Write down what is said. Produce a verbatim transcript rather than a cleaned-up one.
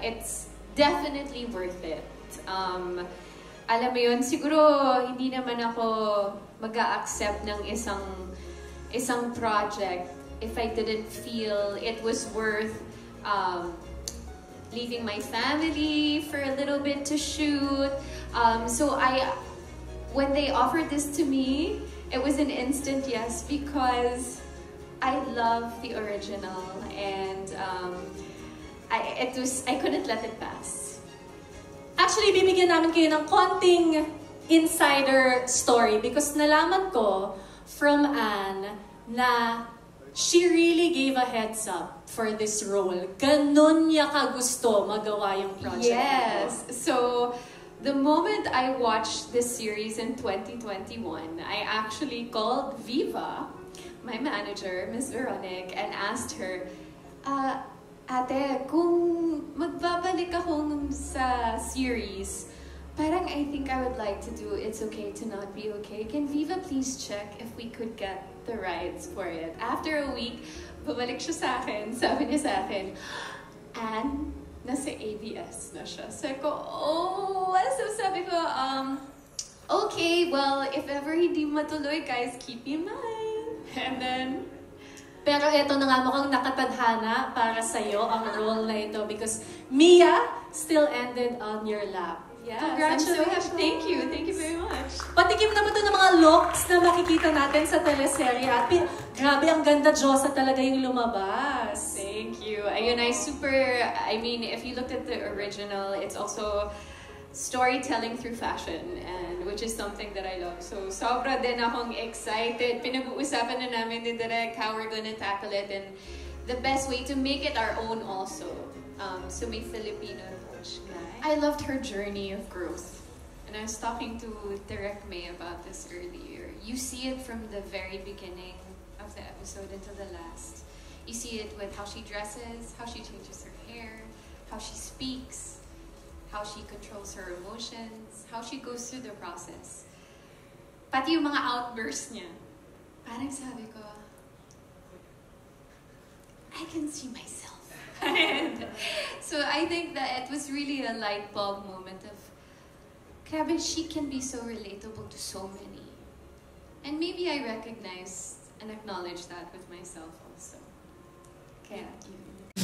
it's definitely worth it. Um, alam mo yun, siguro hindi naman ako mag-a-accept ng isang isang project if I didn't feel it was worth um, leaving my family for a little bit to shoot. Um, so I, when they offered this to me, it was an instant yes, because I love the original, and um, I, it was, I couldn't let it pass. Actually, bibigyan namin kayo ng konting insider story because nalaman ko from Anne na she really gave a heads up for this role. Ganon niya kagusto magawa yung project. Yes. So, the moment I watched this series in twenty twenty-one, I actually called Viva, my manager, Miss Veronique, and asked her, uh, Ate, kung magbabalik ako sa series, parang I think I would like to do It's Okay to Not Be Okay. Can Viva please check if we could get the rights for it? After a week, bumalik siya sa akin, sabi niya sa akin, Anne, nasa A B S na siya. Sabi ko, oh, so sabi ko, um, okay, well, if ever hindi matuloy, guys, keep in mind. And then, pero ito na nga mukhang nakatadhana para sa'yo ang role na ito because Mia still ended on your lap. Yes, congratulations! I'm so happy. Thank you. Thank you very much. Patikim naman ito ng mga looks na makikita natin sa teleserye. At grabe, ang ganda, Diyosa talaga yung lumabas. Thank you. Ayun, I super, I mean, if you looked at the original, it's also storytelling through fashion, and which is something that I love. So, sobra din akong excited. Pinag-uusapan na namin ni Direk how we're gonna tackle it, and the best way to make it our own also. Um, so, may Filipino approach. I loved her journey of growth. And I was talking to Direk May about this earlier. You see it from the very beginning of the episode until the last. You see it with how she dresses, how she changes her hair, how she speaks, how she controls her emotions, how she goes through the process. Pati yung mga outbursts niya. Parang sabi ko, I can see myself. And so I think that it was really a light bulb moment of, grabe, she can be so relatable to so many. And maybe I recognized and acknowledged that with myself also. Kaya yun.